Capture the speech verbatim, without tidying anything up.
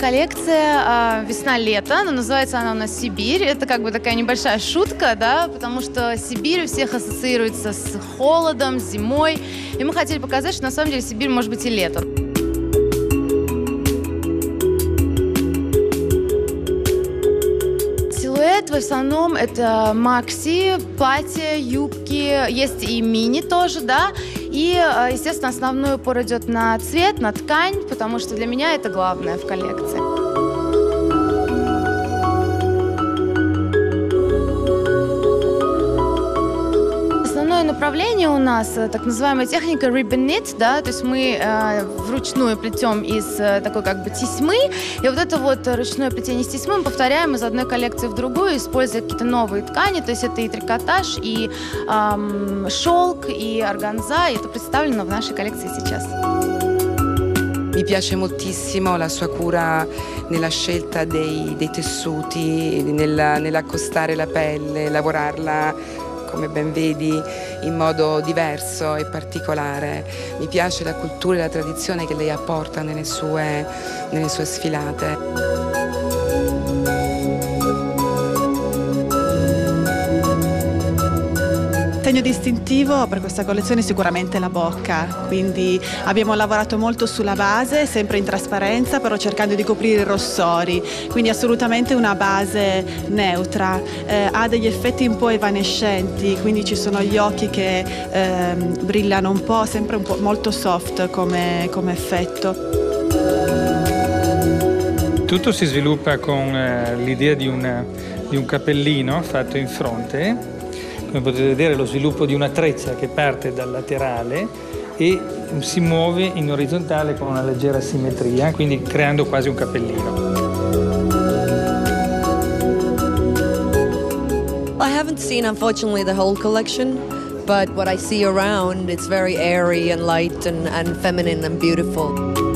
коллекция весна-лето, но называется она у нас «Сибирь». Это как бы такая небольшая шутка, да, потому что Сибирь у всех ассоциируется с холодом, с зимой. И мы хотели показать, что на самом деле Сибирь может быть и летом. Силуэт в основном это макси, платья, юбки, есть и мини тоже, да. И, естественно, основной упор идет на цвет, на ткань, потому что для меня это главное в коллекции. Основное направление у нас так называемая техника ribbon knit, да, то есть мы э, вручную плетем из э, такой как бы тесьмы, и вот это вот ручное плетение из тесьмы мы повторяем из одной коллекции в другую, используя какие-то новые ткани, то есть это и трикотаж, и эм, шелк, и органза, и это представлено в нашей коллекции сейчас. Mi piace moltissimo la sua cura nella scelta dei, dei tessuti, nella, nell'accostare la pelle, lavorarla, come ben vedi, in modo diverso e particolare. Mi piace la cultura e la tradizione che lei apporta nelle sue, nelle sue sfilate. Il segno distintivo per questa collezione è sicuramente la bocca, quindi abbiamo lavorato molto sulla base, sempre in trasparenza, però cercando di coprire i rossori, quindi assolutamente una base neutra, eh, ha degli effetti un po' evanescenti, quindi ci sono gli occhi che eh, brillano un po', sempre un po' molto soft come, come effetto. Tutto si sviluppa con eh, l'idea di, di un cappellino fatto in fronte. Come potete vedere, lo sviluppo di una treccia che parte dal laterale e si muove in orizzontale con una leggera simmetria, quindi creando quasi un cappellino. I haven't seen, unfortunately, the whole collection, but what I see around, it's very airy and light and, and feminine and beautiful.